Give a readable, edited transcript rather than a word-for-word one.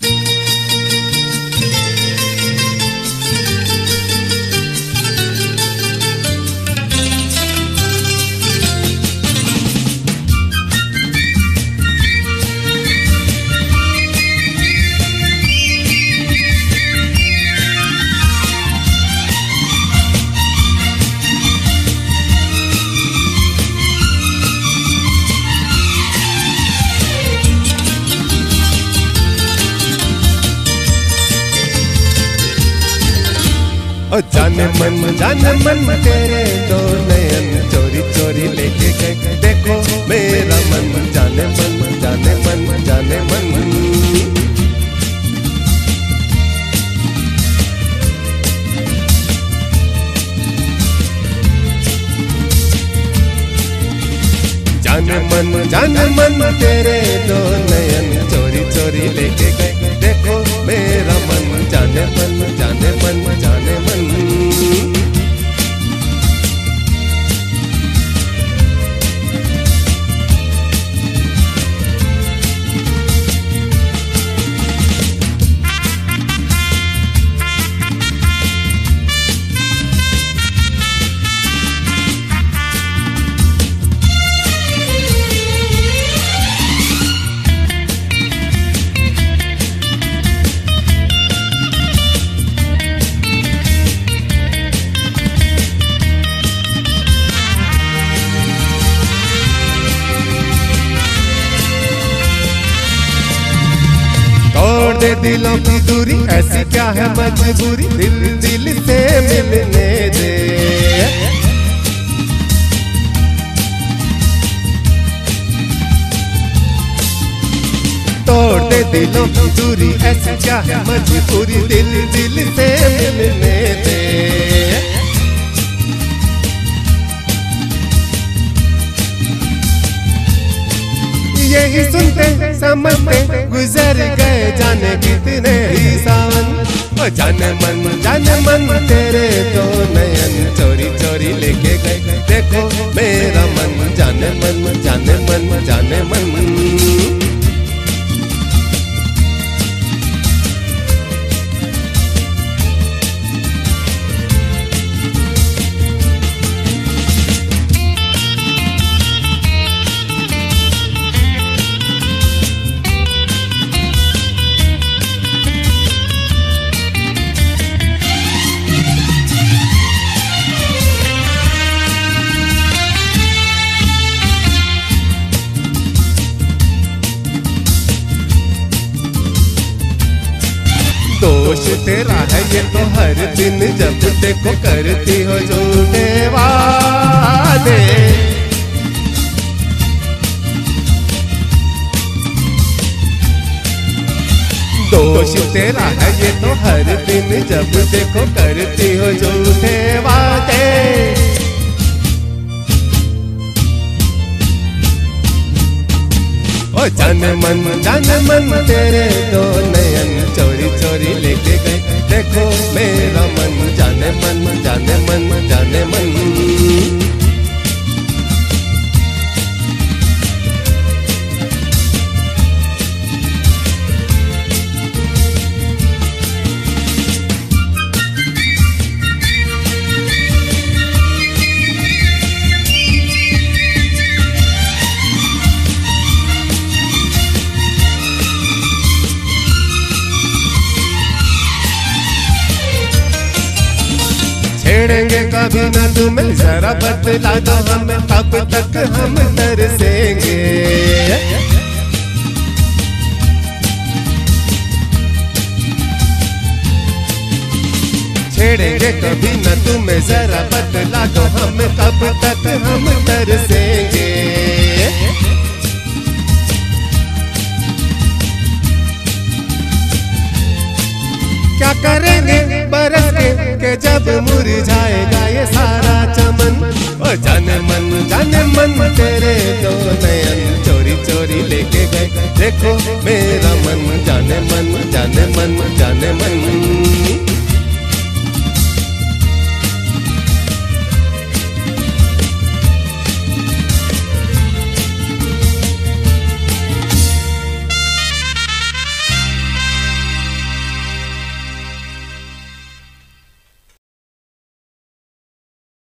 ओ जाने मन तेरे दो नयन चोरी चोरी लेके गए, देखो मेरा मन जाने मन जाने मन जाने मन। जाने मन तेरे दो नयन चोरी चोरी लेके गए, देखो मेरा मन जाने मन जाने मन जाने मन। दे दिलों की दूरी, ऐसी क्या है मजबूरी, दिल दिल से मिलने दे। तोड़ दे दिलों की दूरी, ऐसी क्या है मजबूरी, दिल दिल से मिलने दे। यही सुनते समझते गुजर गए जाने कितने ही सावन। ओ जाने मन तेरे दो नयन चोरी चोरी लेके गए, देखो मेरा मन जाने मन जाने मन जाने मन। दोष तेरा है ये तो हर दिन जब देखो करती हो झूठे वादे। दोष तेरा है ये तो हर दिन जब देखो करती हो झूठे वादे। ओ जाने मन तेरे दो नयन चोरी चोरी लेके गए, देखो मेरा मन जाने मन जाने मन जाने मन। छेड़ेंगे कभी न तुम्हें, जरा बतला दो हमें, कब तक हम तरसेंगे। छेड़ेंगे कभी न तुम्हें, जरा बतला दो हमें, कब तक हम तरसेंगे। क्या करेंगे बरस के जब मुरझाएगा ये सारा चमन। ओ जाने मन तेरे दो नयन चोरी चोरी लेके गए, देखो मेरा मन जाने मन जाने मन जाने मन।